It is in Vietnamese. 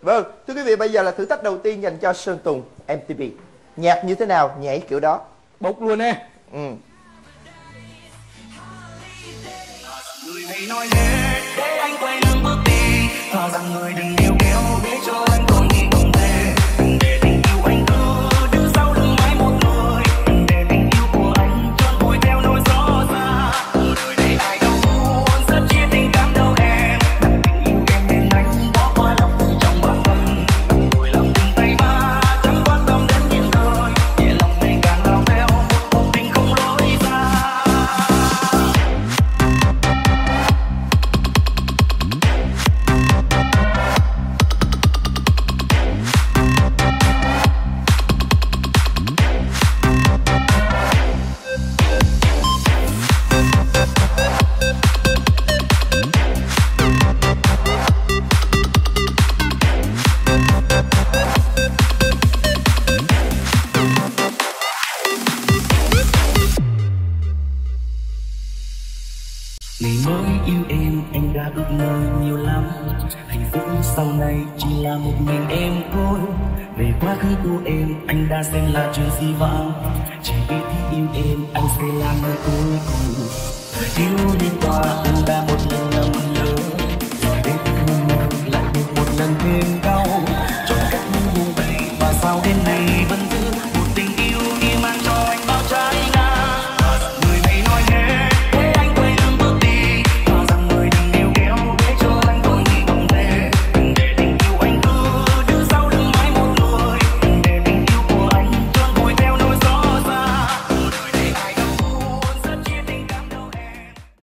Vâng, thưa quý vị, bây giờ là thử thách đầu tiên dành cho Sơn Tùng MTV. Nhạc như thế nào, nhảy kiểu đó. Bốc luôn nè. Người hãy nói hết để anh quay lưng bước đi, thà rằng người đừng níu kéo để cho anh còn nghĩ không thể. Đừng để tình yêu anh cứ đứng sau lưng mãi một người, đừng để tình yêu của anh trôi vùi theo nỗi gió xa. Ở đời này ai đâu muốn rất chia tình cảm đâu em, đặt tình yêu em nên anh bỏ qua lòng từ trong bản thân. Đừng vội lòng từng tay ba chẳng quan tâm đến những lời, nhẹ lòng này càng lao theo một cuộc tình không lối ra. Ngày mới yêu em, anh đã ước mơ nhiều lắm. Hạnh phúc sau này chỉ là một mình em thôi. Về quá khứ của em, anh đã xem là chuyện gì vãng. Chỉ vì thích yêu em, anh sẽ là người cuối cùng. Yêu đến qua, anh đã một lần lầm